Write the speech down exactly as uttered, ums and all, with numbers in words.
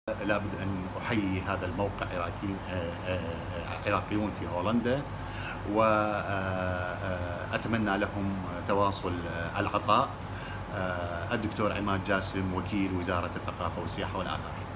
لابد أن أحيي هذا الموقع عراقيين عراقيون في هولندا، وأتمنى لهم تواصل العطاء. الدكتور عماد جاسم، وكيل وزارة الثقافة والسياحة والآثار.